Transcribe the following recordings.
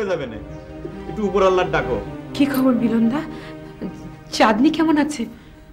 যাবে না। একটু উপর আল্লাহর ডাকো। কি খবর মিলনদা? চাঁদনি কেমন আছে?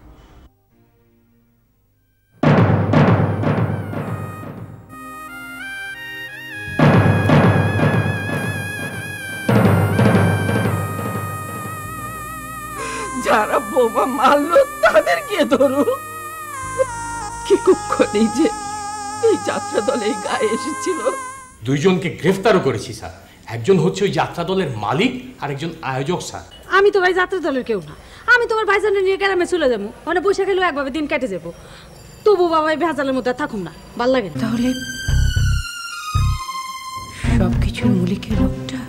যারা বোমা মারলো তাদেরকে ধরো। কি কুক্ষণে যে এই যাত্রা দলে এই গায়ে এসেছিল। দুইজনকে গ্রেফতারও করেছি স্যার। একজন হচ্ছে ওই যাত্রা দলের মালিক আর একজন আয়োজক স্যার। আমি তো ভাই যাত্রা দলের কেউ না। আমি তোমার ভাইজানের নিয়ে গ্রামে চলে যাবো, মানে পয়সা খেলেও একভাবে দিন কেটে যাবো। তবু বাবা এই ভেজালের মধ্যে থাকুম না, ভাল লাগে না। তাহলে সবকিছুর মূলিকের লোকটা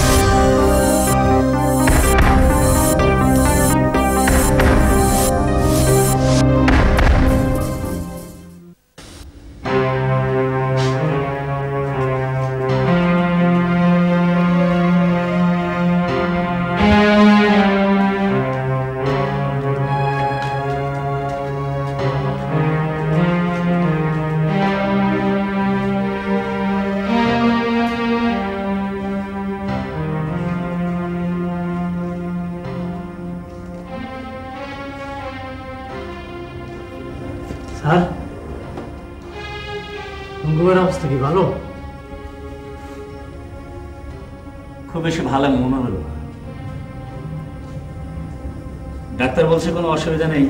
স্যার, অঙ্গের অবস্থা কি ভালো? খুব বেশি ভালো মনে হলো না। ডাক্তার বলছে কোনো অসুবিধা নেই,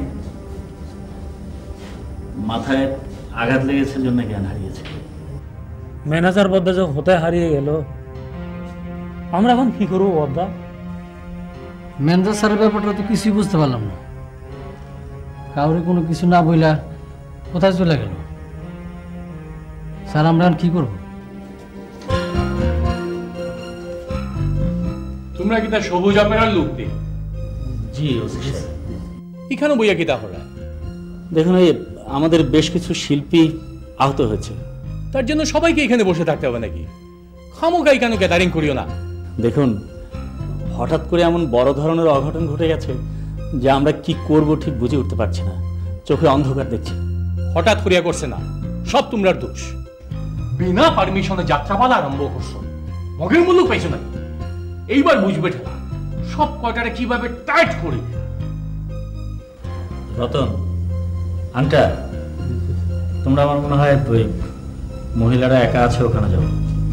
মাথায় আঘাত লেগেছে জন্য জ্ঞান হারিয়েছে। ম্যানেজার বদ্দা যখন হতে হারিয়ে গেল, আমরা এখন কি করবো বদ্দা? ম্যানেজার স্যারের ব্যাপারটা তো কিছুই বুঝতে পারলাম না। কাউরে কোনো কিছু না বইলা কোথায় চলে গেল স্যার? আমরা কি করব? তোমরা কি তার সবুজ অপেরার লোক? জি এখানে বইয়া কি তাহলে? দেখুন, এই আমাদের বেশ কিছু শিল্পী আহত হয়েছে। তার জন্য সবাইকে এখানে বসে থাকতে হবে নাকি? খামোখাই কেন গ্যাদারিং করিও না। দেখুন, হঠাৎ করে এমন বড় ধরনের অঘটন ঘটে গেছে যে আমরা কি করব ঠিক বুঝে উঠতে পারছি না। চোখে অন্ধকার দেখছি। হঠাৎ করিয়া করছে না, সব তোমরার দোষ। বিনা পারমিশনে যাত্রাপালা আরম্ভ করছো, মগের মূল্য পাইছো না। এইবার বুঝবে ঠেলা সব কয়টারে কিভাবে টাইট করি। রতন, আন্টা, তোমরা আমার মনে হয় ওই মহিলারা একা আছে, ওখানে যাও।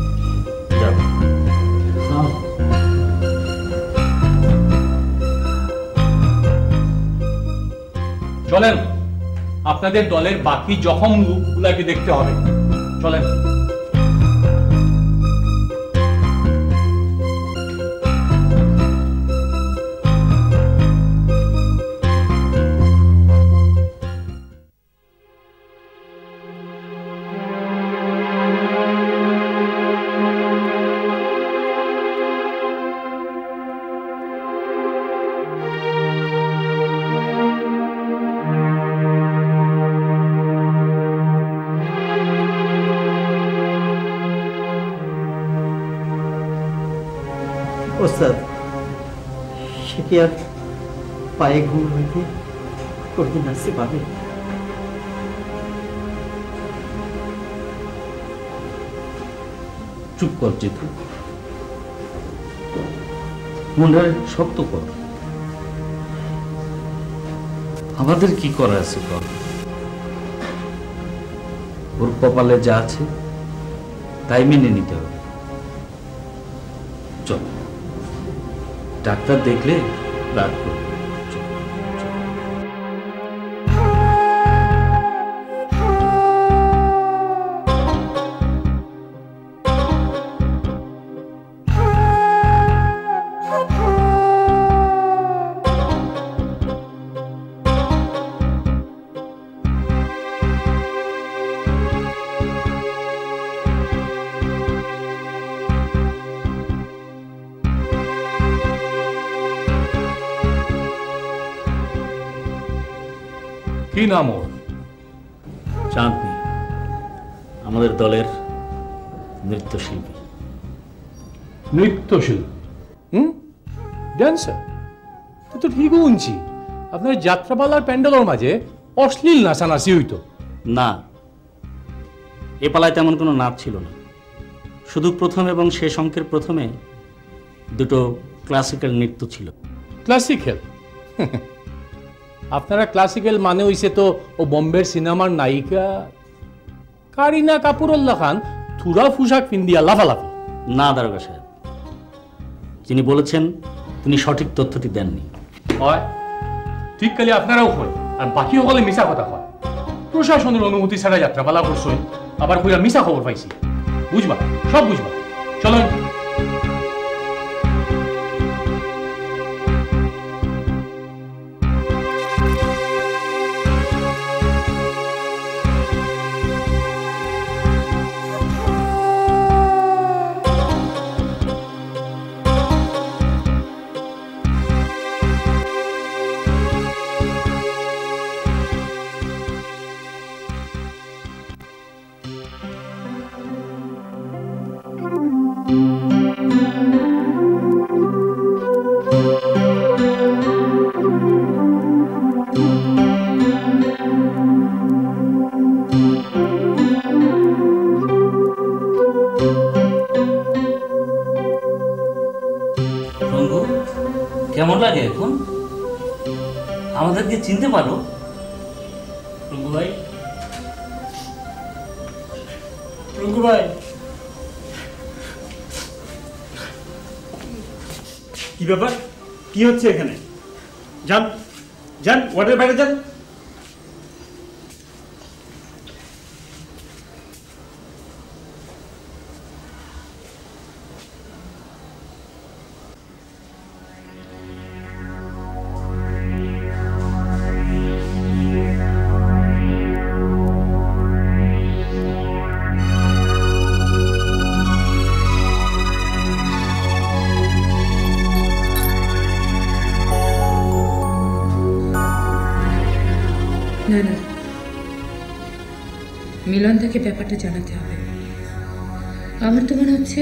চলেন, আপনাদের দলের বাকি জখম লোকগুলাকে দেখতে হবে। চলেন। ওস্তাদ, সে কি আর পায়ে ঘুম হইতে কোনদিন আসতে পাবে? চুপ কর জিতু, মনটারে শক্ত কর। আমাদের কি করা আছে কর। ওর কপালে যা আছে তাই মেনে নিতে হবে। চল, ডাক্তার দেখলে রাগ করবে। কি নাম ওর? চাঁদনি, আমাদের দলের নৃত্যশিল্পী। নৃত্যশিল্পী? ড্যান্সার তো ঠিক শুনছি। আপনার যাত্রাপালার প্যান্ডেলের মাঝে অশ্লীল নাচানাচি হইতো না, এ পালায় তেমন কোনো নাচ ছিল না। শুধু প্রথম এবং শেষ অঙ্কের প্রথমে দুটো ক্লাসিক্যাল নৃত্য ছিল। ক্লাসিক্যাল? আপনারা ক্লাসিক্যাল মানে হইছে তো ও বম্বের সিনেমার নায়িকা কারিনা কাপুরুল্লাহ খান থুরা পোশাক পিন্দিয়া লাফালাফি। না দারোগা সাহেব, যিনি বলেছেন তিনি সঠিক তথ্যটি দেননি। হয় ঠিক কালি আপনারাও হয় আর বাকি সকলে মিছা কথা হয়। প্রশাসনের অনুমতি ছাড়া যাত্রাপালা করছই, আবার কইরা মিছা খবর পাইছি। বুঝবা, সব বুঝবা। চলেন। কেমন লাগে এখন? আমাদেরকে চিনতে পারো? রঙ্গু ভাই, রঙ্গু ভাই, কি ব্যাপার? কি হচ্ছে এখানে? যান যান, ওয়ার্ডের বাইরে যান। না না, মিলন থেকে ব্যাপারটা জানাতে হবে। আমার তো মনে হচ্ছে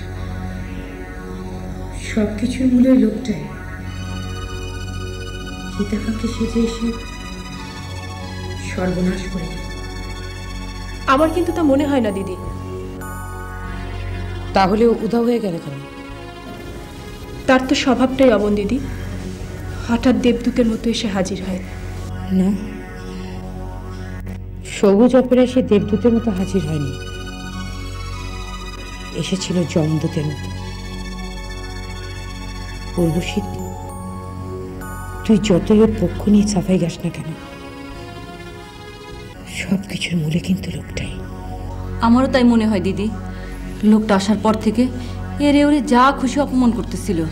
সবকিছুর মূল ওই লোকটাই গীতাকাকে সেজে এসে সর্বনাশ করে। আমার কিন্তু তা মনে হয় না দিদি। তাহলে উধাও হয়ে গেল কেন? তার তো স্বভাবটাই অমন দিদি, হঠাৎ দেবদূতের মতো এসে হাজির হয়। না, সবুজ অপেরা সে দেবদূতের মতো হাজির হয়নি, এসেছিল যমদূতের মতো। পূর্বশীত, তুই যতই ওর পক্ষ নিয়ে সাফাই গাস না কেন, সবকিছুর মূলে কিন্তু লোকটাই। আমারও তাই মনে হয় দিদি, লোকটা আসার পর থেকে এরে ওরে যা খুশি অপমান করতেছিল।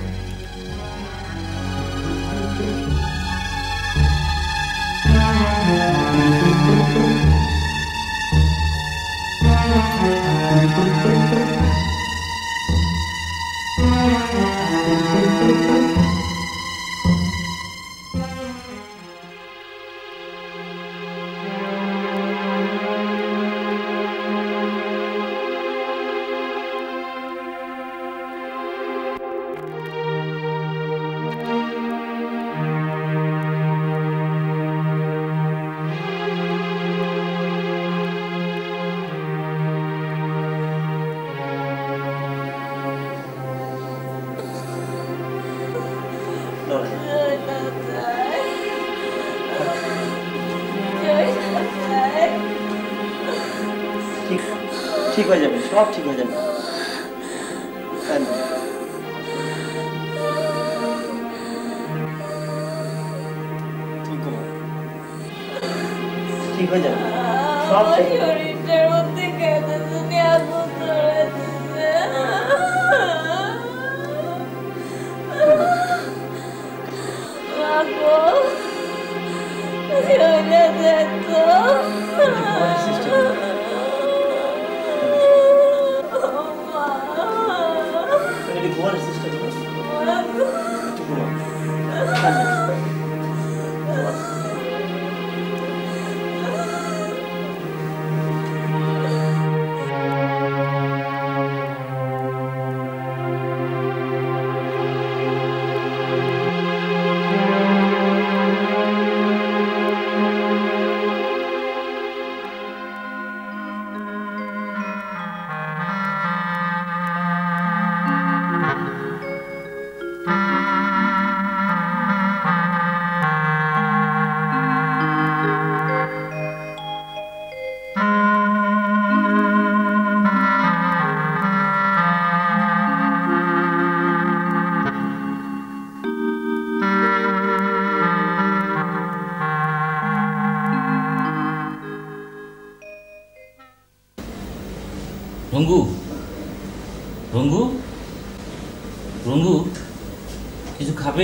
ঠিক হয়ে যাবে, সব ঠিক হয়ে যাবে। ঠিক হয়ে যাবে, সব ঠিক হয়ে ঘুমানোর চেষ্টা করো, একটু ঘুমাও। রঙ্গু, রঙ্গু, রঙ্গু, কিছু খাবে?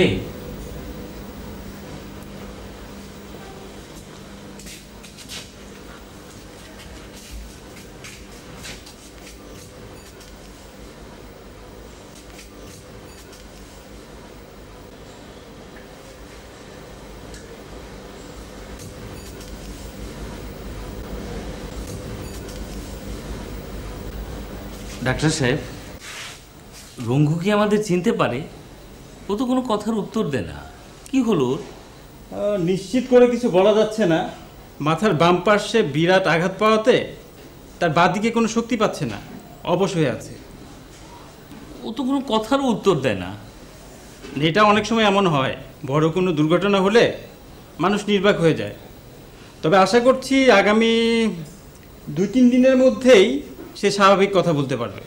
ডাক্তার সাহেব, রঙ্গু কি আমাদের চিনতে পারে? ও তো কোনো কথার উত্তর দেয় না, কি হলো? নিশ্চিত করে কিছু বলা যাচ্ছে না। মাথার বাম পার্শ্বে বিরাট আঘাত পাওয়াতে তার বাঁ দিকে কোনো শক্তি পাচ্ছে না, অবশ হয়ে আছে। ও তো কোনো কথারও উত্তর দেয় না। এটা অনেক সময় এমন হয়, বড় কোনো দুর্ঘটনা হলে মানুষ নির্বাক হয়ে যায়। তবে আশা করছি আগামী 2-3 দিনের মধ্যেই সে স্বাভাবিক কথা বলতে পারবে।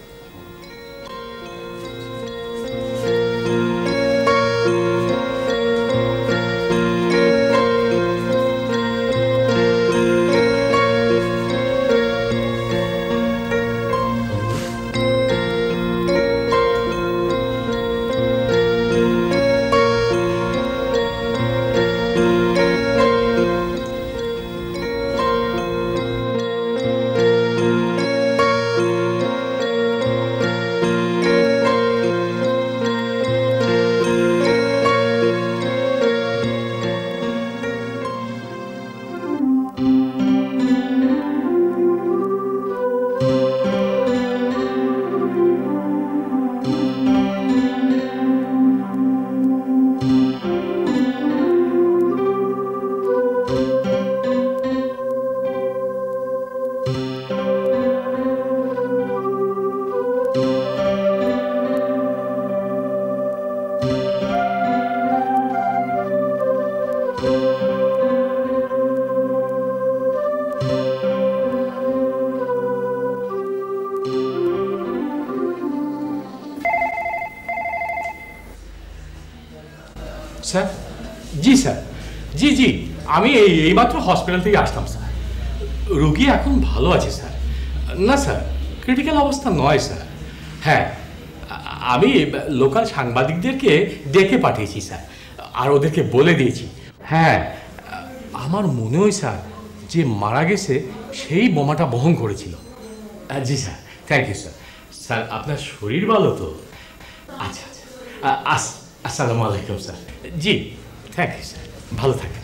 স্যার, জি স্যার, জি জি, আমি এইমাত্র হসপিটাল থেকে আসলাম স্যার। রোগী এখন ভালো আছে স্যার। না স্যার, ক্রিটিক্যাল অবস্থা নয় স্যার। হ্যাঁ, আমি লোকাল সাংবাদিকদেরকে ডেকে পাঠিয়েছি স্যার, আর ওদেরকে বলে দিয়েছি। হ্যাঁ, আমার মনে হয় স্যার যে মারা গেছে সেই বোমাটা বহন করেছিল। জি sir, thank you sir. Sir, আপনার শরীর ভালো তো? আচ্ছা আচ্ছা, আসসালামু আলাইকুম স্যার। জি, থ্যাংক ইউ স্যার, ভালো থাকেন।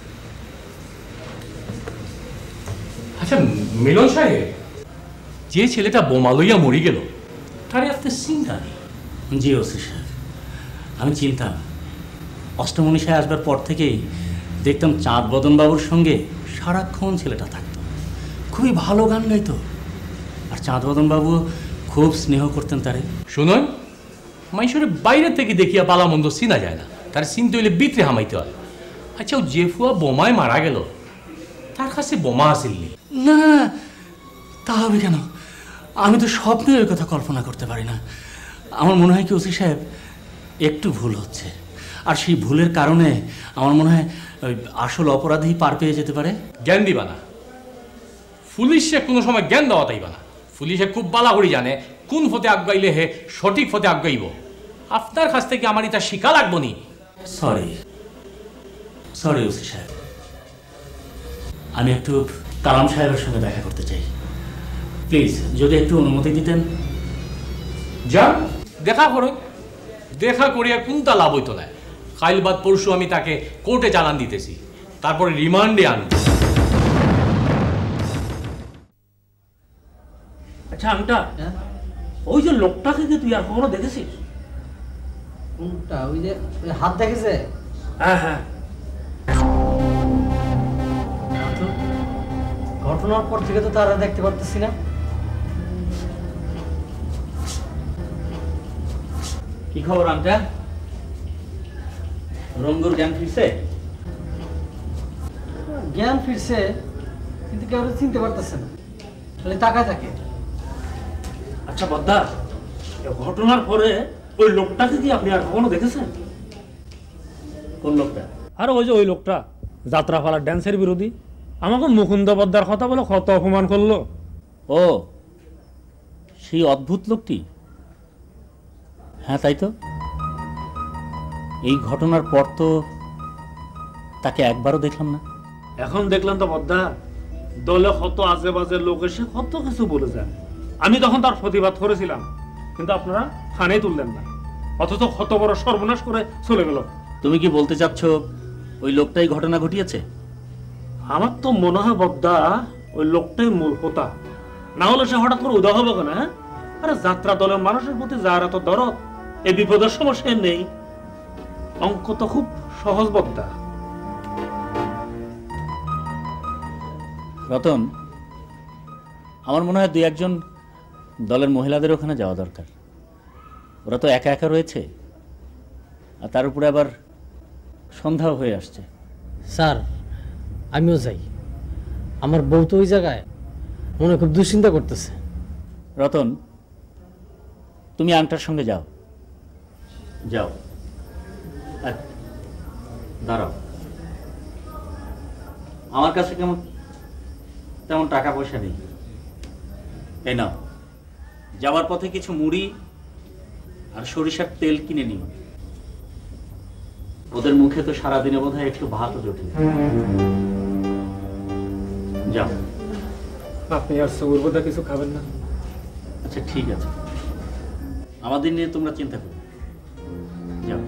আচ্ছা মিলন সাহেব, যে ছেলেটা বোমা লইয়া মরি গেল তারে আপনার চিন্তা নেই? জি ওসি সাহেব, আমি চিনতাম। অষ্টমনীষায় আসবার পর থেকেই দেখতাম চাঁদ বদন বাবুর সঙ্গে সারাক্ষণ ছেলেটা থাকতো, খুবই ভালো গান গাইতো। আর চাঁদ বদন বাবু খুব স্নেহ করতেন তারে। শুনুন, মাইশরে বাইরে থেকে দেখিয়া পালামন্দ চিনা যায় না, তার চিনতে হইলে ভিতরে হামাইতে হয়। আচ্ছা, ও যে ফুয়া বোমায় মারা গেল তার কাছে বোমা আসেননি? না, তা হবে কেন? আমি তো স্বপ্নে ওই কথা কল্পনা করতে পারি না। আমার মনে হয় কি ওসি সাহেব, একটু ভুল হচ্ছে, আর সেই ভুলের কারণে আমার মনে হয় ওই আসল অপরাধী পার পেয়ে যেতে পারে। জ্ঞান দিবা না, পুলিশে কোনো সময় জ্ঞান দেওয়া তাইবা না। পুলিশে খুব বালা করে জানে কোন ফতে আগাইলে হে সঠিক ফতে আগাইব। আপনার কাছ থেকে আমার এটা শিখা লাগবো নি। সরি সরি ওসি সাহেব, আমি একটু কালাম সাহেবের সঙ্গে দেখা করতে চাই। প্লিজ যদি একটু অনুমতি দিতেন। যান, দেখা করুন। দেখা করিয়া কোনটা লাভ হইতো না। কাল বাদ পরশু আমি তাকে কোর্টে চালান দিতেছি, তারপরে রিমান্ডে আনব। আচ্ছা আংটা, ওই যে লোকটাকে কি তুই আর কখনো দেখেছিস? কোনটা? ওই যে হাত দেখেছে? হ্যাঁ হ্যাঁ, ঘটনার পর থেকে তো তারা দেখতে পারতেছি না। কি খবর আংটা? রঙ্গুর জ্ঞান ফিরছে? জ্ঞান ফিরছে, কিন্তু কেউ চিনতে পারতেছে না, খালি তাকায় থাকে। আচ্ছা বদ্দা, ঘটনার পরে ওই লোকটাকে কি আপনি আর কখনো দেখেছেন? কোন লোকটা? আর ওই যে ওই লোকটা যাত্রাপালার ড্যান্সের বিরোধী, আমাকে মুকুন্দ বদ্দার কথা বলে কত অপমান করলো। ও, সেই অদ্ভুত লোকটি? হ্যাঁ তাই তো, এই ঘটনার পর তো তাকে একবারও দেখলাম না। এখন দেখলাম তো বদ্দা, দলে কত আজে বাজে লোক এসে কত কিছু বলে যায়। আমি তখন তার প্রতিবাদ করেছিলাম, কিন্তু আপনারা ফানে তুললেন না, অথচ কত বড় সর্বনাশ করে চলে গেল। তুমি কি বলতে চাচ্ছ ওই লোকটাই ঘটনা ঘটিয়েছে? আমার তো মনে হয় বদ্দা ওই লোকটাই মূল হোতা, না হলে সে হঠাৎ করে উদা হবে কেন? আরে যাত্রা দলের মানুষের প্রতি যার এত দরদ, এই বিপদের সমস্যা নেই। অঙ্ক তো খুব সহজ বদ্দা। রতন, আমার মনে হয় দুই একজন দলের মহিলাদের ওখানে যাওয়া দরকার। ওরা তো একা একা রয়েছে, আর তার উপরে আবার সন্ধ্যাও হয়ে আসছে। স্যার আমিও যাই, আমার বউ তো ওই জায়গায় মনে খুব দুশ্চিন্তা করতেছে। রতন, তুমি আংটার সঙ্গে যাও। যাও। দাঁড়াও, আমার কাছে তেমন টাকা পয়সা নেই। এই নাও, যাওয়ার পথে কিছু মুড়ি আর সরিষার তেল কিনে নিও। ওদের মুখে তো সারাদিনে বোধহয় একটু ভাতও জোটে। যাও। আপনি আর সৌরভদা কিছু খাবেন না? আচ্ছা ঠিক আছে, আমাদের নিয়ে তোমরা চিন্তা করো। যাও।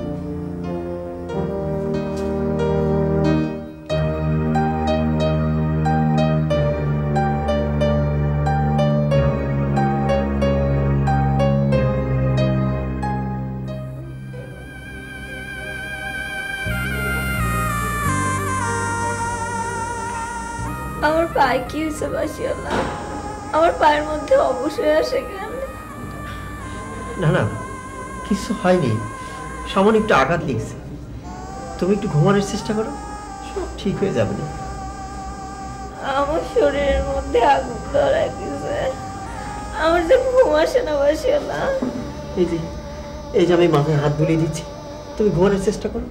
আমার পায়ে কি হয়েছে বাসিওয়ালা? আমার পায়ের মধ্যে অবশ্যই আসে কেন? না না, কিছু হয়নি, সামান্য একটু আঘাত লেগেছে। তুমি একটু ঘুমানোর চেষ্টা করো, সব ঠিক হয়ে যাবে না। আমার শরীরের মধ্যে আগুন ধরা গেছে, আমার যে ঘুম আসে না বাসিওয়ালা। এই যে আমি মাথায় হাত বুলিয়ে দিচ্ছি, তুমি ঘুমানোর চেষ্টা করো।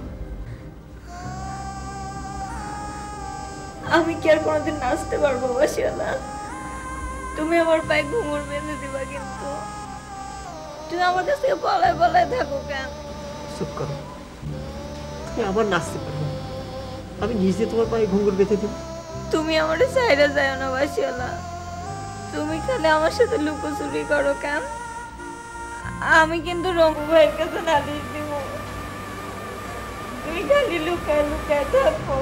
আমি কি আর কোনোদিন নাচতে পারবো বাসিওয়ালা? তুমি আমার পায়ে ঘুঙুর বেঁধে দিবা, কিন্তু তুমি আমার কাছ থেকে পলায় পলায় থাকো কেন? চুপ করো, তুমি আবার নাচতে পারবে, আমি নিজে তোমার পায়ে ঘুঙুর বেঁধে দেবো। তুমি আমার সাইডে যাও না বাসিওয়ালা, তুমি খালি আমার সাথে লুকোচুরি করো কেন? আমি কিন্তু রঙ্গু ভাইয়ের কাছে নালিশ দিব, তুমি খালি লুকায় লুকায় থাকো।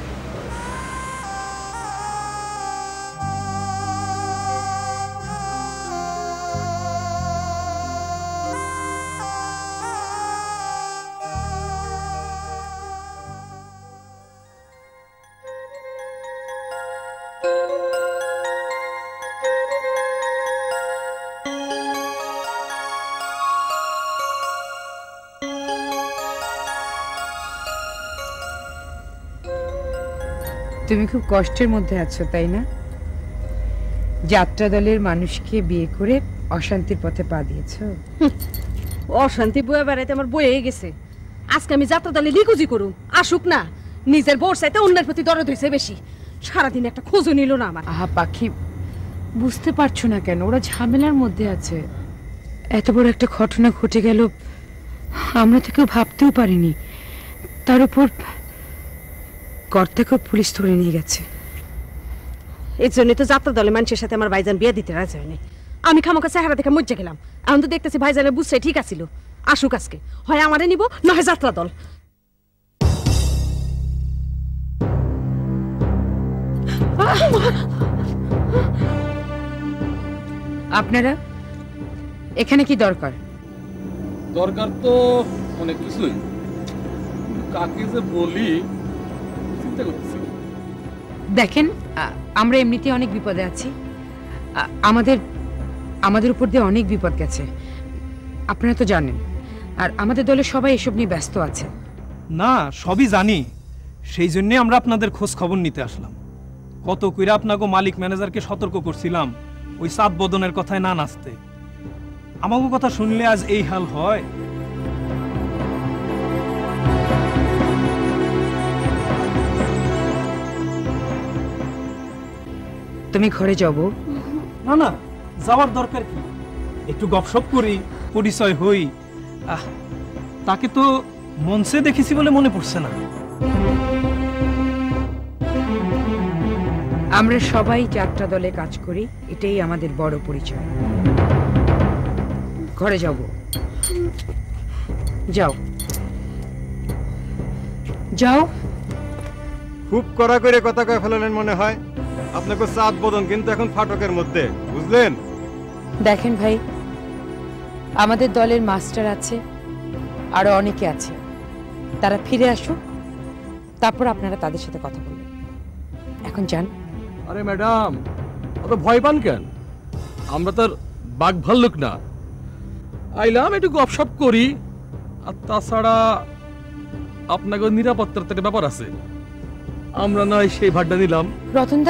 তুমি খুব কষ্টের মধ্যে আছো তাই না? যাত্রা দলের মানুষকে বিয়ে করে অশান্তির পথে পা দিয়েছো। অশান্তি বয়ে বেড়াইতে আমার বয়ে গেছে। আজকে আমি যাত্রা দলে লিকুজি করুম, আসুক না। নিজের বোর চাইতে অন্যের প্রতি দরদ হয়েছে বেশি। সারাদিন একটা খোঁজও নিল না আমার। আহা পাখি, বুঝতে পারছো না কেন? ওরা ঝামেলার মধ্যে আছে। এত বড় একটা ঘটনা ঘটে গেল, আমরা তো কেউ ভাবতেও পারিনি। তার উপর কর্তাকেও পুলিশ ধরে নিয়ে গেছে। এর জন্য তো যাত্রা দলে মানুষের সাথে আমার ভাইজান বিয়ে দিতে রাজি হয়নি। আমি খামোকা চেহারা দেখে মজ্জা গেলাম। এখন তো দেখতেছি ভাইজানের বুঝছে ঠিক আছিল। আসুক আজকে, হয় আমারে নিব নয় যাত্রা দল। আপনারা এখানে কি দরকার? দরকার তো অনেক কিছুই, কাকে যে বলি চিন্তা করতেছি। দেখেন, আমরা এমনিতে অনেক বিপদে আছি। আমাদের উপর দিয়ে অনেক বিপদ গেছে, আপনারা তো জানেন। আর আমাদের দলের সবাই এসব নিয়ে ব্যস্ত আছে। না, সবই জানি, সেই জন্যে আমরা আপনাদের খোঁজ খবর নিতে আসলাম। কত কইরা আপনাকে মালিক ম্যানেজারকে সতর্ক করছিলাম ওই চাঁদ বদনের কথায় না নাচতে। আমাকে কথা শুনলে আজ এই হাল হয়। তুমি ঘরে যাবো? না না, যাওয়ার দরকার কি? একটু গপসপ করি, পরিচয় হই। তাকে তো মঞ্চে দেখেছি বলে মনে পড়ছে না। আমরা সবাই যাত্রা দলে কাজ করি, এটাই আমাদের বড় পরিচয়। ঘরে যাব, যাও যাও। খুব কড়া করে কথা কয়ে ফেলেন মনে হয়। আপনাকে চাঁদ বদন কিন্তু এখন ফাটকের মধ্যে, বুঝলেন? দেখেন ভাই, আমাদের দলের মাস্টার আছে, আরো অনেকে আছে, তারা ফিরে আসুক, তারপর আপনারা তাদের সাথে কথা বলবেন। এখন যান। আরে ম্যাডাম, অত ভয় পান কেন? আমরা তার বাঘ ভাল্লুক না, আইলাম একটু গপসপ করি। আর তাছাড়া আপনাকে নিরাপত্তার একটা ব্যাপার আছে, আমরা নয় সেই ভাড়টা নিলাম। রতনদা,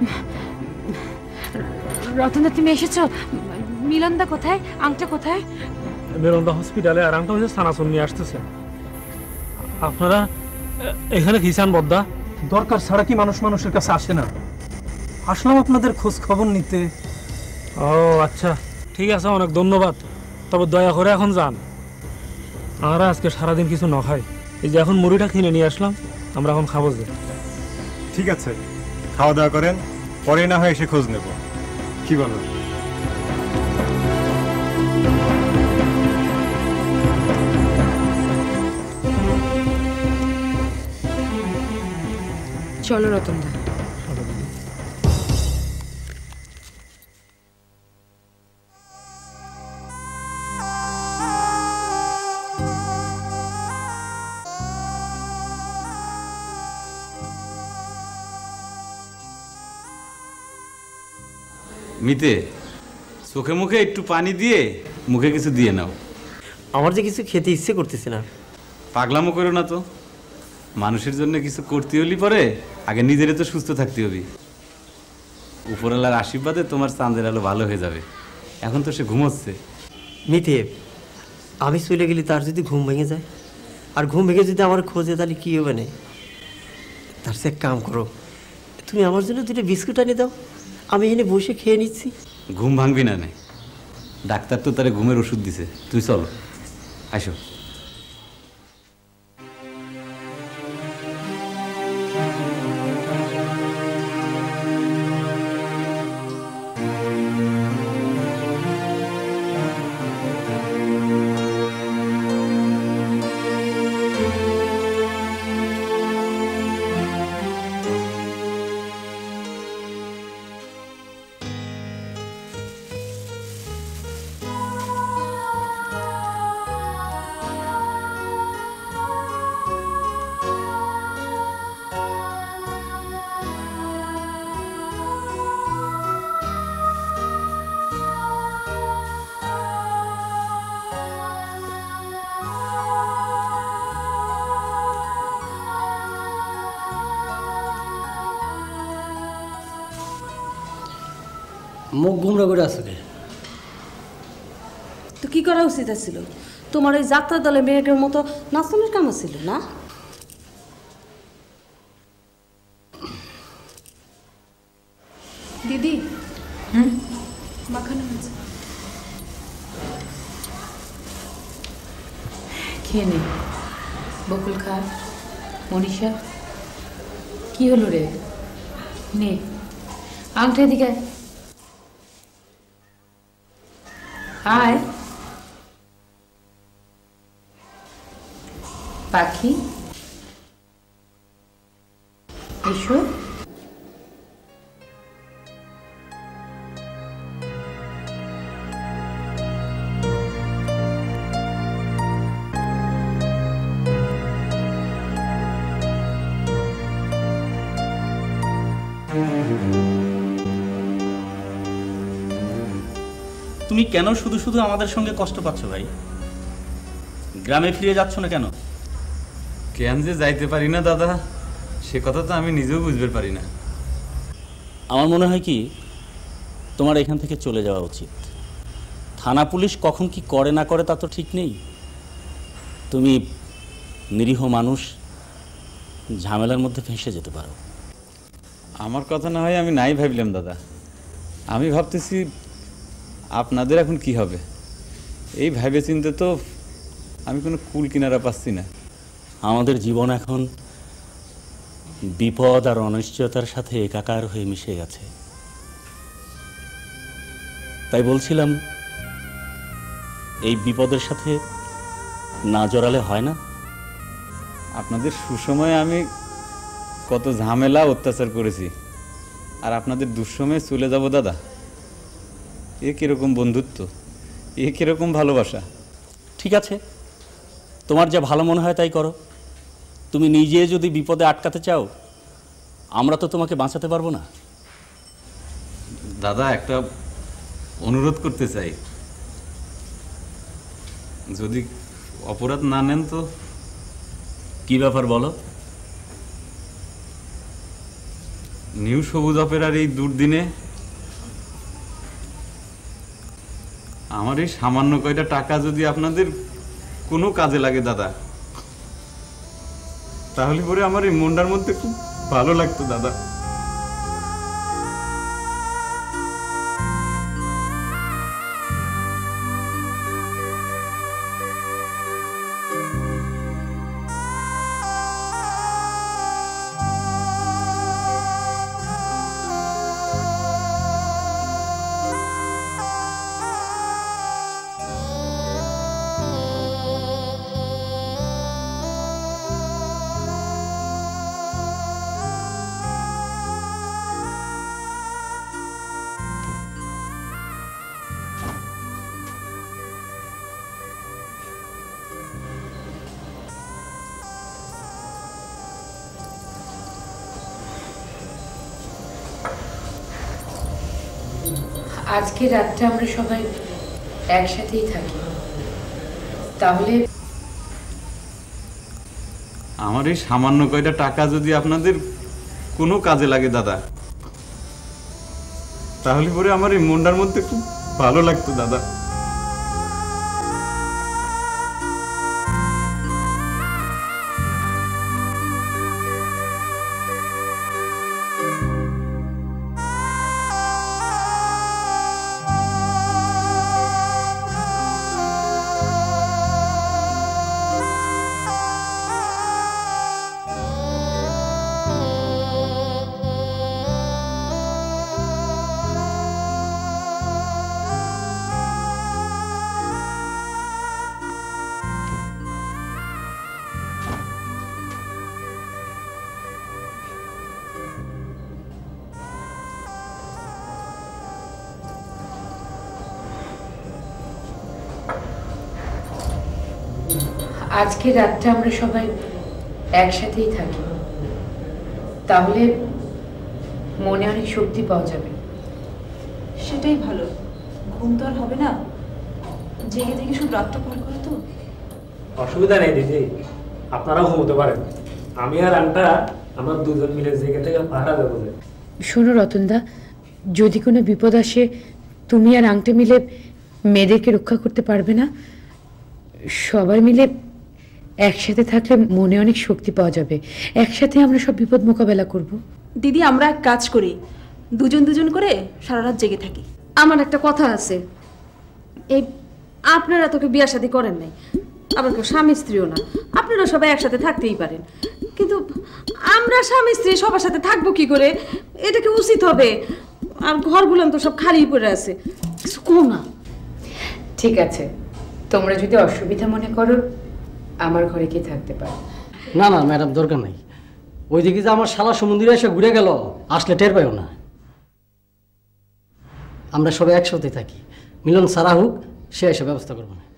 রতনদা তুমি এসেছো? মিলনদা কোথায়? আংটা কোথায়? মিলনদা হসপিটালে, আর আংটা হচ্ছে সানাসন নিয়ে আসতেছে। আপনারা এখানে কিষান বদ্দা? দরকার ছাড়া কি মানুষ মানুষের কাছে আসে না? আসলাম আপনাদের খোঁজ খবর নিতে। ও আচ্ছা, ঠিক আছে, অনেক ধন্যবাদ। তবে দয়া করে এখন যান, আমরা আজকে সারাদিন কিছু না খাই। এই যে এখন মুড়িটা কিনে নিয়ে আসলাম, আমরা এখন খাবো। যে ঠিক আছে, খাওয়া দাওয়া করেন, পরে না হয় এসে খোঁজ নেব। কি বলো? চলো রতনদা। মিতে, চোখে মুখে একটু পানি দিয়ে মুখে কিছু দিয়ে নাও। আমার যে কিছু খেতে ইচ্ছে করতেছে না। পাগলামো করো না তো, মানুষের জন্য কিছু করতে হলি পরে আগে নিজেরে তো সুস্থ থাকতে হবে। উপরওয়ালার আশীর্বাদে তোমার চাঁদের আলো ভালো হয়ে যাবে। এখন তো সে ঘুমোচ্ছে। মিতে, আমি চলে গেলে তার যদি ঘুম ভেঙে যায়, আর ঘুম ভেঙে যদি আমার খোঁজে, তাহলে কি হবে না? তার সে এক কাম করো, তুমি আমার জন্য দুটো বিস্কুট আনি দাও, আমি এনে বসে খেয়ে নিচ্ছি। ঘুম ভাঙবি না নে, ডাক্তার তো তারে ঘুমের ওষুধ দিছে। তুই চলো, আসো। মুখ গুমরা করে আছে। তো কি করা উচিত ছিল? তোমার ওই যাত্রা দলে মেয়েদের মতো নাচনের কাম ছিল না? দিদি, মাখানো হয়েছে, খেয়ে নে। বকুল খা। মনীষা, কি হলো রে? নে আংটা দিকে আয়। পাখি এসো। তুমি কেন শুধু শুধু আমাদের সঙ্গে কষ্ট পাচ্ছ ভাই? গ্রামে ফিরে যাচ্ছ না কেন? কেন যে যাইতে পারি না দাদা, সে কথা তো আমি নিজেও বুঝতে পারি না। আমার মনে হয় কি, তোমার এখান থেকে চলে যাওয়া উচিত। থানা পুলিশ কখন কি করে না করে তা তো ঠিক নেই। তুমি নিরীহ মানুষ, ঝামেলার মধ্যে ফেঁসে যেতে পারো। আমার কথা না হয় আমি নাই ভাবলাম দাদা। আমি ভাবতেছি আপনাদের এখন কি হবে এই ভাইবে চিন্তে তো আমি কোনো কুল কিনারা পাচ্ছি না। আমাদের জীবন এখন বিপদ আর অনিশ্চয়তার সাথে একাকার হয়ে মিশে গেছে। তাই বলছিলাম, এই বিপদের সাথে না জড়ালে হয় না? আপনাদের সুসময়ে আমি কত ঝামেলা অত্যাচার করেছি, আর আপনাদের দুঃসময়ে চলে যাব দাদা, এ কিরকম বন্ধুত্ব, এ কিরকম ভালোবাসা। ঠিক আছে, তোমার যা ভালো মনে হয় তাই করো। তুমি নিজে যদি বিপদে আটকাতে চাও, আমরা তো তোমাকে বাঁচাতে পারবো না। দাদা একটা অনুরোধ করতে চাই, যদি অপরাধ না নেন তো। কি ব্যাপার বলো? নিউ সবুজ অপেরার এই দুর্দিনে আমার এই সামান্য কয়টা টাকা যদি আপনাদের কোনো কাজে লাগে দাদা, তাহলে পরে আমার এই মনটার মধ্যে খুব ভালো লাগতো দাদা। আজকে রাতটা আমরা সবাই একসাথেই থাকি, তাহলে আমার এই সামান্য কয়টা টাকা যদি আপনাদের কোনো কাজে লাগে দাদা, তাহলে পরে আমার এই মনটার মধ্যে খুব ভালো লাগতো দাদা। আজকে রাতটা আমরা সবাই একসাথেই থাকি, তাহলে মনে অনেক শক্তি পাওয়া যাবে। সেটাই ভালো, ঘুম তো আর হবে না, জেগে জেগে শুধু রাতটা পার করে তো। অসুবিধা নেই দিদি, আপনারাও ঘুমোতে পারেন। আমি আর আন্টা আমরা দুজন মিলে জেগে থেকে পাহারা দেবো। শোনো রতনদা, যদি কোনো বিপদ আসে তুমি আর আংটা মিলে মেয়েদেরকে রক্ষা করতে পারবে না? সবাই মিলে একসাথে থাকলে মনে অনেক শক্তি পাওয়া যাবে, একসাথে আমরা সব বিপদ মোকাবেলা করব। দিদি আমরা এক কাজ করি, দুজন দুজন করে সারা রাত জেগে থাকি। আমার একটা কথা আছে, এই আপনারা তোকে বিয়ে শাদী করেন নাই, আবার কেউ স্বামী স্ত্রীও না, আপনারা সবাই একসাথে থাকতেই পারেন, কিন্তু আমরা স্বামী স্ত্রী সবার সাথে থাকবো কি করে? এটা কি উচিত হবে? আর ঘরগুলো তো সব খালি পড়ে আছে, কিছু কো না। ঠিক আছে, তোমরা যদি অসুবিধা মনে করো আমার ঘরে কি থাকতে পারো। না না ম্যাডাম, দরকার নাই। ওইদিকে যে আমার শালা সমুদ্রে এসে ঘুরে গেল, আসলে টের পাইও না। আমরা সবাই একসাথে থাকি, মিলন সারা হোক, সে এসে ব্যবস্থা করবো না।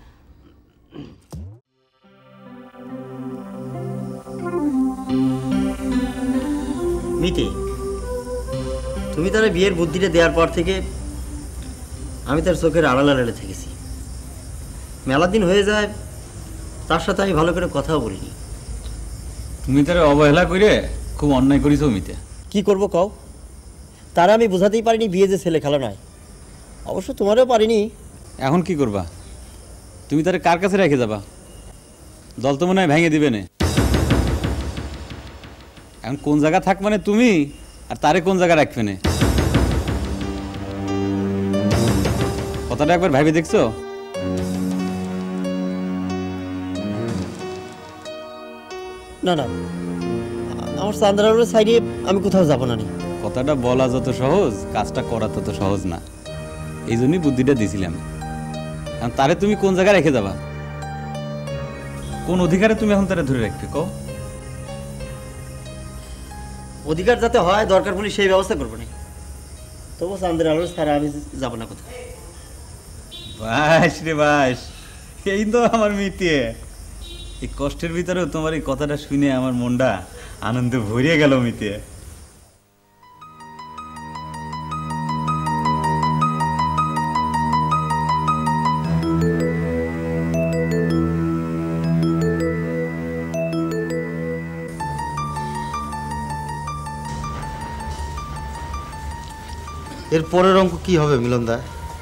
মিতি, তুমি তার বিয়ের বুদ্ধিটা দেওয়ার পর থেকে আমি তার চোখের আড়াল আড়ালে থেকেছি। মেলা দিন হয়ে যায়, তার সাথে আমি ভালো করে কথাও বলিনি। তুমি তার অবহেলা করে খুব অন্যায় করিস মিতে। কি করব কও? তারা আমি বোঝাতেই পারিনি বিয়ে যে ছেলে খেলা নয়। অবশ্য তোমারও পারিনি। এখন কি করবা? তুমি তার কার কাছে রেখে যাবা? দল তো মনে হয় ভেঙে দিবে না। এখন কোন জায়গা থাক মানে তুমি, আর তারে কোন জায়গা রাখবে না? কথাটা একবার ভাবি দেখছো? না না, আমার চান্দ্রালোর সাইডে আমি কোথাও যাব না। কথাটা বলা যত সহজ, কাজটা করা তত সহজ না। এই জন্যই বুদ্ধিটা দিয়েছিলাম। তারে তুমি কোন জায়গায় রেখে যাবা? কোন অধিকারে তুমি এখন তারে ধরে রাখবে? কও। অধিকার যাতে হয় দরকার বলে সেই ব্যবস্থা করবো না। তবু চান্দ্রালোর ছাড়া আমি যাব না কোথাও। বাস রে বাস, এই তো আমার মিতে। এই কষ্টের ভিতরেও তোমার এই কথাটা শুনে আমার মনটা আনন্দে ভরিয়ে গেল মিতে। এর পরের অঙ্ক কি হবে মিলনদা?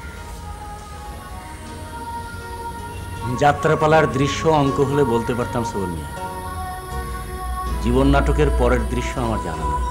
যাত্রাপালার দৃশ্য অঙ্ক হলে বলতে পারতাম সোহর মিয়া। জীবন নাটকের পরের দৃশ্য আমার জানা নেই।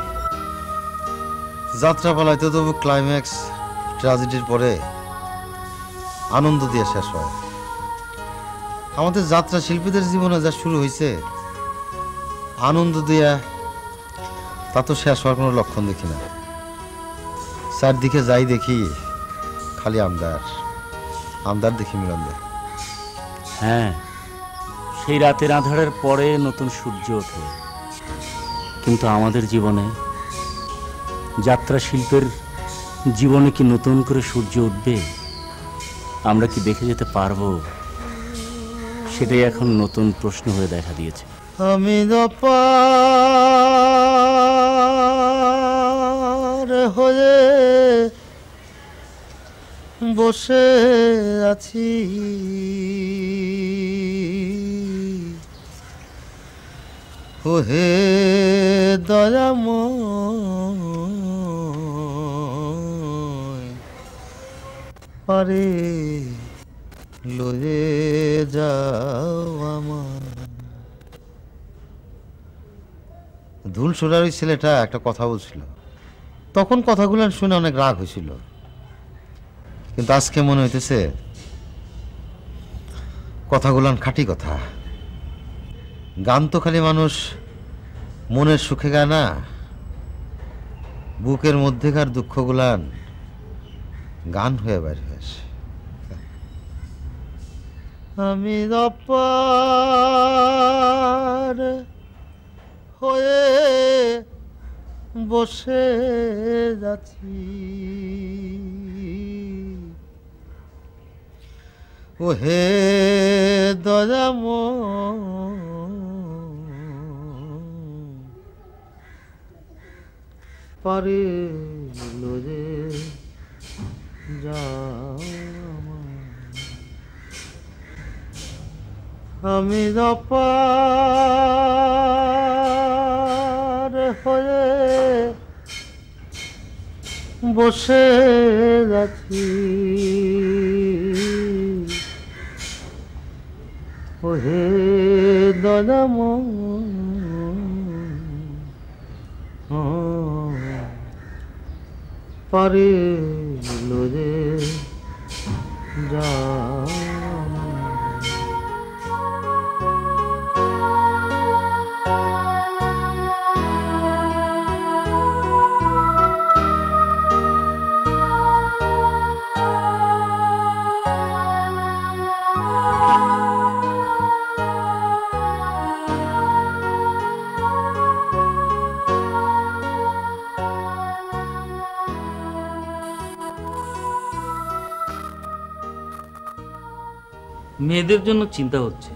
যাত্রাপালায় তো তবু ক্লাইম্যাক্স ট্র্যাজেডির পরে আনন্দ দিয়ে শেষ হয়। আমাদের যাত্রা শিল্পীদের জীবনে যা শুরু হয়েছে আনন্দ দিয়া, তা তো শেষ হওয়ার কোনো লক্ষণ দেখি না। চারদিকে যাই দেখি খালি আমদার আমদার দেখি মিলনদা। হ্যাঁ, সেই রাতের আঁধারের পরে নতুন সূর্য ওঠে, কিন্তু আমাদের জীবনে, যাত্রা শিল্পের জীবনে কি নতুন করে সূর্য উঠবে? আমরা কি দেখে যেতে পারবো? সেটাই এখন নতুন প্রশ্ন হয়ে দেখা দিয়েছে। আমি পার হয়ে বসে আছি, ওহে দয়াময়, পারে লয়ে যাও আমার। ধুল সোনার ওই ছেলেটা একটা কথা বলছিল, তখন কথাগুলো শুনে অনেক রাগ হয়েছিল, কিন্তু আজকে মনে হইতেছে কথাগুলান খাঁটি কথা। গান তো খালি মানুষ মনের সুখে গায় না, বুকের মধ্যেকার দুঃখগুলান গান হয়ে বের হয়ে আসে। আমি অপার হয়ে বসে যাচ্ছি, ওহে দয়াময়, পারে লয়ে যাও আমি অপার হয়ে বসে যাচ্ছি, ওহে দয়াময়, পারে লয়ে যাও। মেয়েদের জন্য চিন্তা হচ্ছে,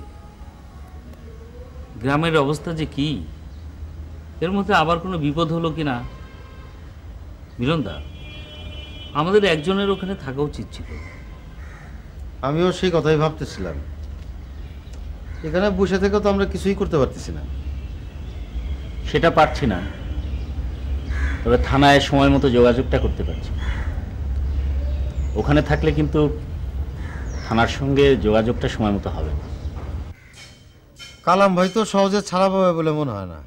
গ্রামের অবস্থা যে কি, এর মধ্যে আবার কোনো বিপদ হলো কি না। মিলনদা, আমাদের একজনের ওখানে থাকা উচিত ছিল। আমিও সেই কথাই ভাবতেছিলাম, এখানে বসে থেকে তো আমরা কিছুই করতে পারতেছি না। সেটা পারছি না, তবে থানায় সময় মতো যোগাযোগটা করতে পারছি। ওখানে থাকলে কিন্তু থানার সঙ্গে যোগাযোগটা সময় মতো হবে না। কালাম ভাই তো সহজে ছাড়া পাবে বলে মনে হয় না।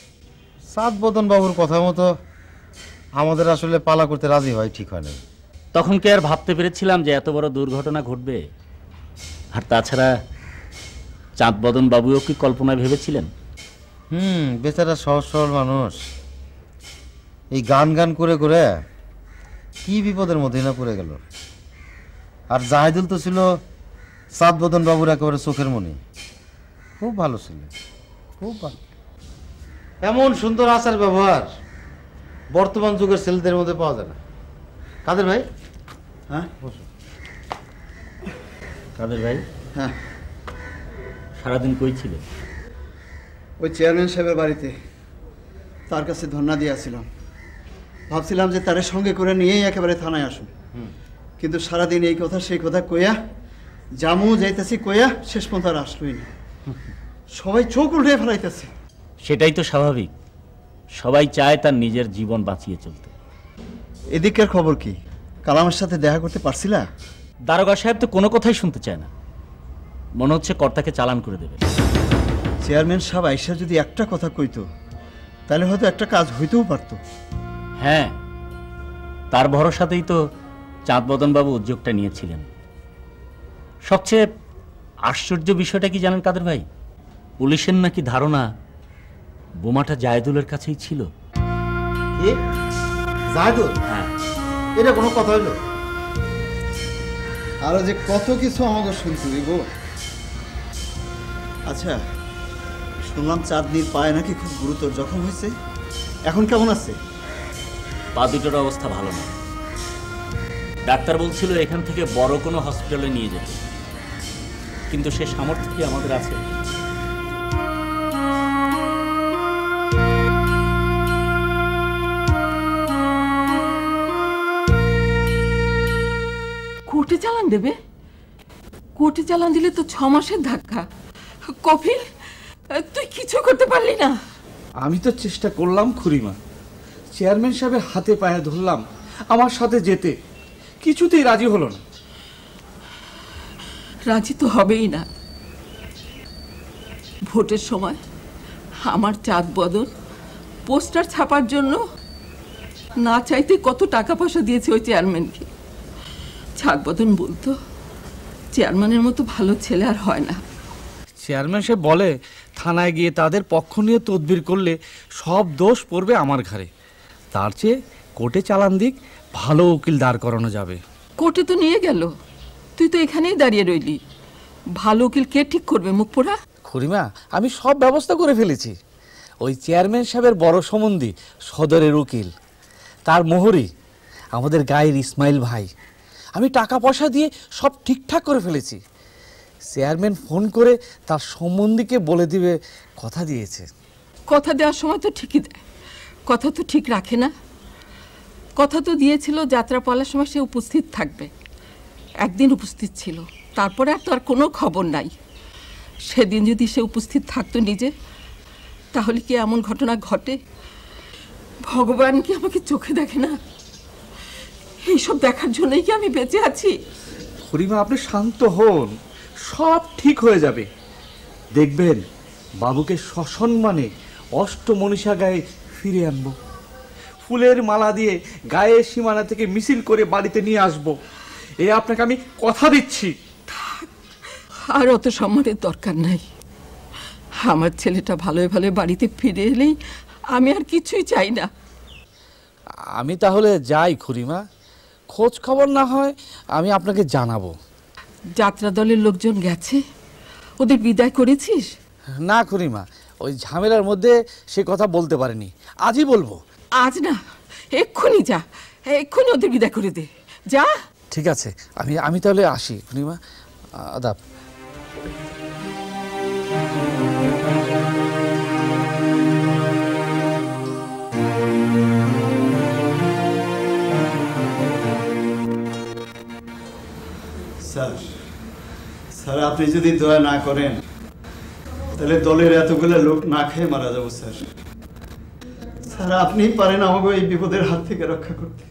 সাত বদন বাবুর কথা মতো আমাদের আসলে পালা করতে রাজি হয় ঠিক হয় না। তখন কি আর ভাবতে পেরেছিলাম যে এত বড় দুর্ঘটনা ঘটবে? আর তাছাড়া চাঁদবদন বাবুও কি কল্পনায় ভেবেছিলেন? বেচারা সহজ সরল মানুষ, এই গান গান করে করে কি বিপদের মধ্যে না পড়ে গেল। আর জাহিদুল তো ছিল চাঁদবদন বাবুর একেবারে চোখের মনি, খুব ভালো ছিল, খুব ভালো। এমন সুন্দর আচার ব্যবহার বর্তমান যুগের ছেলেদের মধ্যে পাওয়া যায় না। কাদের ভাই? হ্যাঁ কাদের ভাই? হ্যাঁ, সারাদিন কই ছিল? ওই চেয়ারম্যান সাহেবের বাড়িতে তার কাছে ধর্ণা দিয়েছিলাম। ভাবছিলাম যে তার সঙ্গে করে নিয়েই একেবারে থানায় আসুন, কিন্তু সারাদিন এই কথা সেই কথা কইয়া জামু যাইতেছি কইয়া শেষ পর্যন্ত আর আসলোই না। সবাই চোখ উল্টে ফেলাইতেছে। সেটাই তো স্বাভাবিক, সবাই চায় তার নিজের জীবন বাঁচিয়ে চলতে। এদিকের খবর কি? কালামের সাথে দেখা করতে পারছিলা? দারোগা সাহেব তো কোনো কথাই শুনতে চায় না, মনে হচ্ছে কর্তাকে চালান করে দেবে। চেয়ারম্যান সাহেব আইসা যদি একটা কথা কইতো তাহলে হয়তো একটা কাজ হইতেও পারতো। হ্যাঁ, তার ভরসাতেই তো চাঁদবদন বাবু উদ্যোগটা নিয়েছিলেন। সবচেয়ে আশ্চর্য বিষয়টা কি জানেন কাদের ভাই? পুলিশের নাকি ধারণা বোমাটা জায়েদুলের কাছেই ছিল। কি? জায়েদুল? হ্যাঁ। এটা কোনো কথা হইল? আরো যে কত কিছু আমাকে শুনতে হইব। আচ্ছা, শুনলাম চাঁদনির পায়ে নাকি খুব গুরুতর জখম হয়েছে, এখন কেমন আছে? পা দুটোর অবস্থা ভালো না, ডাক্তার বলছিল এখান থেকে বড় কোনো হসপিটালে নিয়ে যেতে, কিন্তু সে সামর্থ্য কি আমাদের আছে? কোর্টে চালান দেবে? কোর্টে চালান দিলে তো 6 মাসের ধাক্কা। কফিল, তুই কিছু করতে পারলি না? আমি তো চেষ্টা করলাম খুড়িমা, চেয়ারম্যান সাহেবের হাতে পায়ে ধরলাম আমার সাথে যেতে, কিছুতেই রাজি হলো না। রাজি তো হবেই না। ভোটের সময় আমার চাঁদবদন পোস্টার ছাপার জন্য না চাইতে কত টাকা পয়সা দিয়েছে ওই চেয়ারম্যানকে। চাঁদবদন বলতো চেয়ারম্যানের মতো ভালো ছেলে আর হয় না। চেয়ারম্যান সাহেব বলে থানায় গিয়ে তাদের পক্ষ নিয়ে তদবির করলে সব দোষ পড়বে আমার ঘাড়ে, তার চেয়ে কোর্টে চালান দিক, ভালো উকিল দাঁড় করানো যাবে। কোর্টে তো নিয়ে গেল, তুই তো এখানেই দাঁড়িয়ে রইলি। ভালো উকিল কে ঠিক করবে মুখ পোড়া? খুড়িমা, আমি সব ব্যবস্থা করে ফেলেছি। ওই চেয়ারম্যান সাহেবের বড় সম্বন্ধী সদরের উকিল, তার মোহরি আমাদের গায়ের ইসমাইল ভাই। আমি টাকা পয়সা দিয়ে সব ঠিকঠাক করে ফেলেছি। চেয়ারম্যান ফোন করে তার সম্বন্ধীকে বলে দিবে কথা দিয়েছে। কথা দেওয়ার সময় তো ঠিকই দেয়, কথা তো ঠিক রাখে না। কথা তো দিয়েছিল যাত্রা পালার সময় সে উপস্থিত থাকবে, একদিন উপস্থিত ছিল, তারপরে আর তার কোনো খবর নাই। সেদিন যদি সে উপস্থিত থাকতো নিজে, তাহলে কি এমন ঘটনা ঘটে? ভগবান কি আমাকে চোখে দেখে না? এইসব দেখার জন্যই কি আমি বেঁচে আছি? খুড়িমা, আপনি শান্ত হন, সব ঠিক হয়ে যাবে। দেখবেন বাবুকে সসম্মানে অষ্টমনীষা গায়ে ফিরে আনবো, ফুলের মালা দিয়ে গায়ের সীমানা থেকে মিছিল করে বাড়িতে নিয়ে আসবো, এ আপনাকে আমি কথা দিচ্ছি। আর অত সম্মানের দরকার নাই। আমার ছেলেটা ভালোই ভালো বাড়িতে ফিরে এলেই আমি আর কিছুই চাই না। আমি তাহলে যাই খুড়িমা, খোঁজ খবর না হয় আমি আপনাকে জানাবো। যাত্রা দলের লোকজন গেছে, ওদের বিদায় করেছিস? না খুড়িমা, ওই ঝামেলার মধ্যে সে কথা বলতে পারেনি, আজই বলবো। আজ না, এক্ষুনি যা, এক্ষুনি ওদের বিদায় করে দে, যা। ঠিক আছে, আমি তাহলে আসি খুড়িমা, আদাব। স্যার, আপনি যদি দয়া না করেন তাহলে দলের এতগুলো লোক না খেয়ে মারা যাবো। স্যার, আপনিই পারেন আমাকে এই বিপদের হাত থেকে রক্ষা করতে।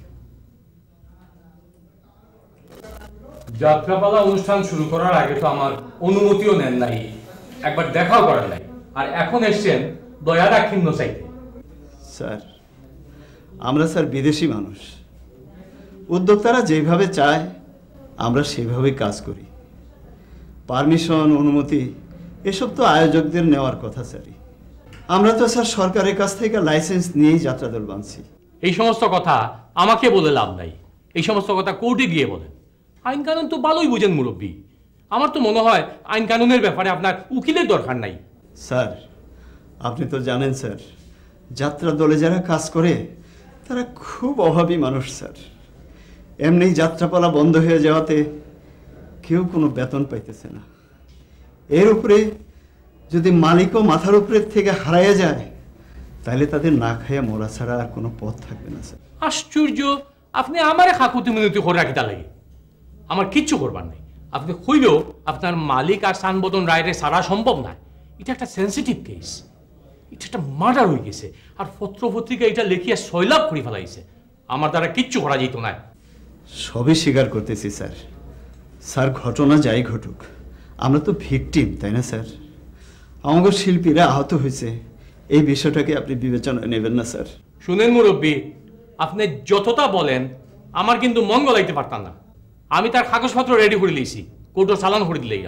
যাত্রাপালা অনুষ্ঠান শুরু করার আগে তো আমার অনুমতিও নেন নাই, একবার দেখাও করেন নাই, আর এখন এসছেন দয়া দাক্ষিণ্য চাইতে। স্যার, আমরা বিদেশি মানুষ, উদ্যোক্তারা যেভাবে চায় আমরা সেভাবেই কাজ করি। পারমিশন, অনুমতি এসব তো আয়োজকদের নেওয়ার কথা স্যার। আমরা তো স্যার সরকারের কাছ থেকে লাইসেন্স নিয়েই যাত্রাদল বানছি। এই সমস্ত কথা আমাকে বলে লাভ নাই, এই সমস্ত কথা কোর্টে গিয়ে বলেন। আইন কানুন তো ভালোই বুঝেন মুরব্বী। আমার তো মনে হয় আইন কানুনের ব্যাপারে আপনার উকিলের দরকার নাই। স্যার আপনি তো জানেন স্যার, যাত্রা দলে যারা কাজ করে তারা খুব অভাবী মানুষ স্যার। এমনি যাত্রাপালা বন্ধ হয়ে যাওয়াতে কেউ কোনো বেতন পাইতেছে না। এর উপরে যদি মালিকও মাথার উপরে থেকে হারাইয়া যায় তাহলে তাদের না খাইয়া মরা ছাড়া আর কোনো পথ থাকবে না স্যার। আশ্চর্য, আপনি আমারে খাকুতি মিনতি করে রাখিতা লাগে। আমার কিচ্ছু করবার নাই। আপনি হইলেও আপনার মালিক আর সানবদন রায়রে সারা সম্ভব না। এটা একটা সেন্সিটিভ কেস, এটা একটা মার্ডার হয়ে গেছে। আর পত্র পত্রিকা এটা লেখিয়া সয়লাভ করে ফেলাইছে। আমার দ্বারা কিচ্ছু করা যেত না। সবই স্বীকার করতেছি স্যার। স্যার ঘটনা যাই ঘটুক, আমরা তো ভিকটিম, তাই না স্যার? আমাদের শিল্পীরা আহত হয়েছে, এই বিষয়টাকে আপনি বিবেচনায় নেবেন না স্যার? শুনেন মুরব্বী, আপনি যতটা বলেন আমার কিন্তু মন গলাইতে পারতাম না। আমি তার কাগজপত্র রেডি করে লিয়েছি, কোর্টও চালান করে দিলেই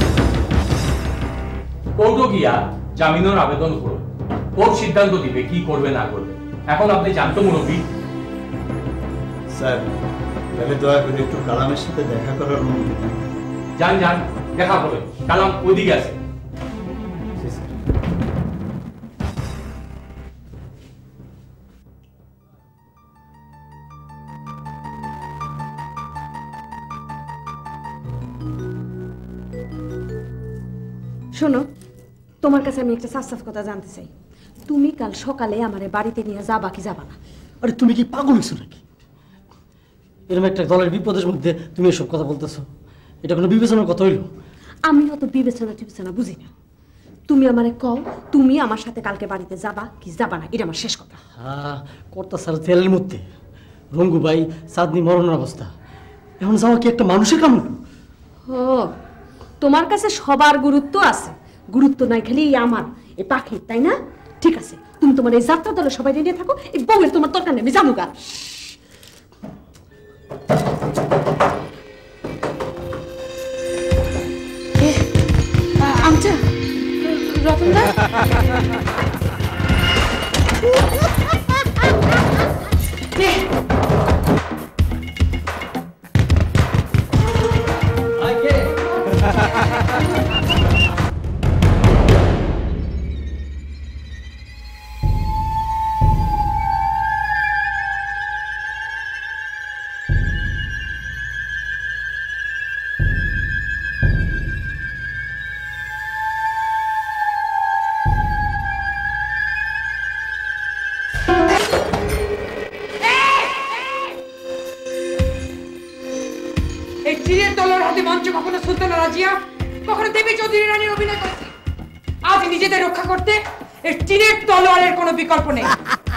কোর্টও গিয়া জামিনের আবেদন করুন। কোর্ট সিদ্ধান্ত দিবে কি করবে না করবে। এখন আপনি জানতো মুরব্বী? স্যার তাহলে দয়া করে একটু কালামের সাথে দেখা করার অনুমতি দিন। যান যান, দেখা করবেন। কালাম ওইদিকে আছে। শোনো, তোমার কাছে আমি একটা সাফ কথা জানতে চাই। তুমি কাল সকালে আমারে বাড়িতে নিয়ে যাবা কি যাবা না? আরে তুমি কি পাগল হয়েছো নাকি? এরকম একটা দলের বিপদের মধ্যে তুমি এসব কথা বলতেছো? এটা কোনো বিবেচনার কথা হইল? আমি অত বিবেচনা বুঝি না। তুমি আমারে কও, তুমি আমার সাথে কালকে বাড়িতে যাবা কি যাবা না, এটা আমার শেষ কথা। হ্যাঁ, কর্তা স্যার তেলের মধ্যে রঙ্গু ভাই চাঁদনি মরণের অবস্থা, এখন যাওয়া কি একটা মানুষের কাম হলো? ও, তোমার কাছে সবার গুরুত্ব আছে, গুরুত্ব নাই খালি আমার এই পাখির, তাই না? ঠিক আছে, তুমি তোমার এই যাত্রা দলে সবাই রেডি থাকো, এই বউয়ের তোমার দরকার নেই, আমি জানো গা। আমচা রতনদা, এই চিরের দলের হাতে মঞ্চ কখনো সুলতানা রাজিয়া, কখনো দেবী চৌধুরী রানীর অভিনয় করেছে। আজ নিজেদের রক্ষা করতে এই চিরের তলোয়ারের কোনো বিকল্প নেই।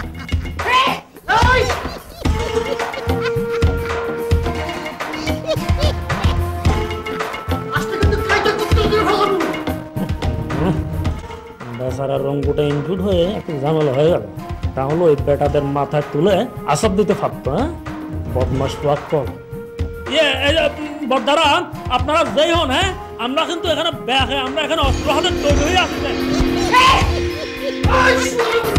বেচারা রঙ্গুটা ইনক্লুড হয়ে একটু ঝামেলা হয়ে গেল। তাহলে ওই বেটাদের মাথায় তুলে আসাব দিতে পারতো। হ্যাঁ, বদমাস ওয়াক কম। বড়দারা, আপনারা যেই হন, হ্যাঁ, আমরা কিন্তু এখানে আমরা এখানে অস্ত্র হাতে তৈরি হয়ে আসছে।